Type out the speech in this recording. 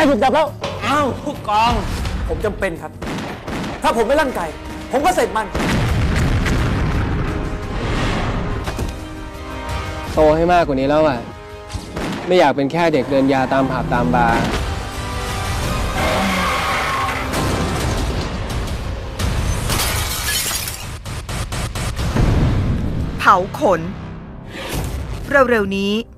ถูกจับแล้วอ้าวผู้กองผมจำเป็นครับถ้าผมไม่ลั่นไก่ผมก็เสร็จมันโตให้มากกว่านี้แล้วอ่ะไม่อยากเป็นแค่เด็กเดินยาตามผับตามบาร์เผาขนเร็วๆนี้